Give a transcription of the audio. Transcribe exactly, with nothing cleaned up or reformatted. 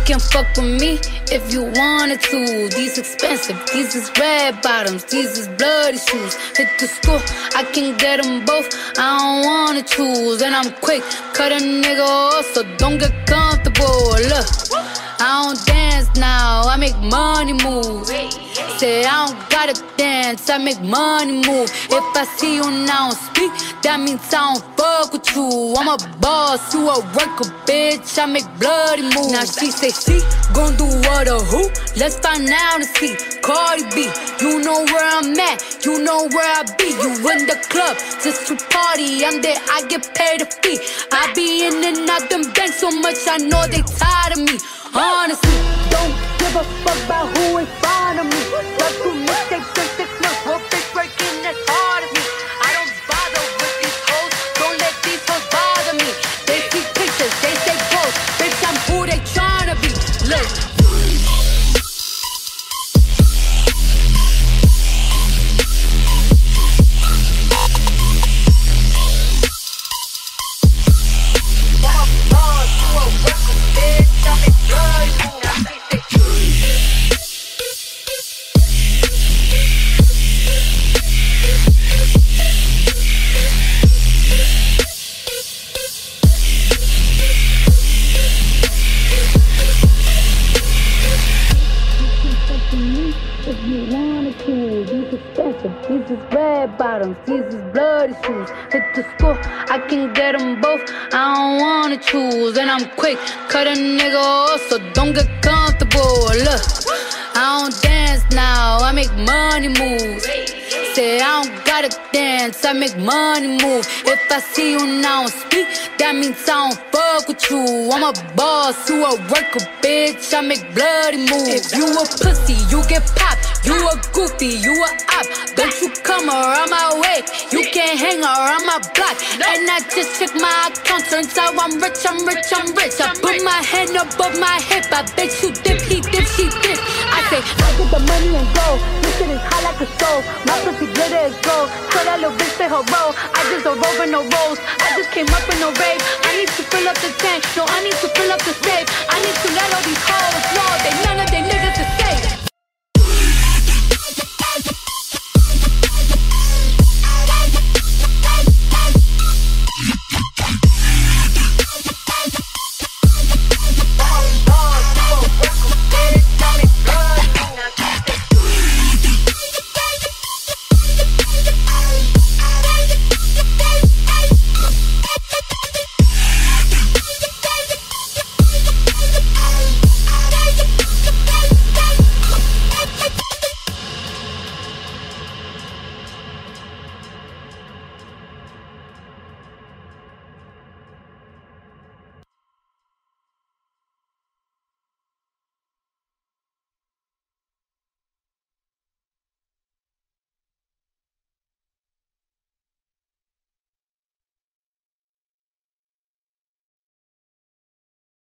can fuck with me if you wanted to. These expensive, these is red bottoms, these is bloody shoes. Hit the school, I can get them both, I don't wanna choose. And I'm quick, cut a nigga off, so don't get comfortable. Look, I don't dance now, I make money move. Say I don't gotta dance, I make money move. If I see you now speak, that means I don't fuck with you. I'm a boss, you a worker, bitch, I make bloody moves. Now she say she gon' do what or who? Let's find out and see. Cardi B, you know where I'm at, you know where I be. You in the club just to party, I'm there, I get paid a fee. I be in and out them banks so much, I know they tired of me. Honestly, don't give a fuck about who in front of me. Got two mistakes in six months, one bitch working as hard as me. I don't bother with these hoes, don't let these hoes bother me. They see pictures, they say goals, bitch I'm who they tryna be. Look. These is red bottoms, these is bloody shoes. Hit the school, I can get them both, I don't wanna choose. And I'm quick, cut a nigga off, so don't get comfortable. Look, I don't dance now, I make money moves. Say I don't gotta dance, I make money move. If I see you now speak, that means I don't fuck with you. I'm a boss, you a worker, bitch, I make bloody moves. If you a pussy, you get popped. You a goofy, you a op. Don't you come around my way, you can't hang around my block. And I just check my account, turns out I'm rich, I'm rich, I'm rich. I put my hand above my hip, I bet you dip, he dip, she dip. I say, I get the money and go, this shit is hot like a stove. My pussy glitter is gold, so that little bitch play her role. I just a roll with no rolls, I just came up in no rave. I need to fill up the tank, no I need to fill up the safe. I need to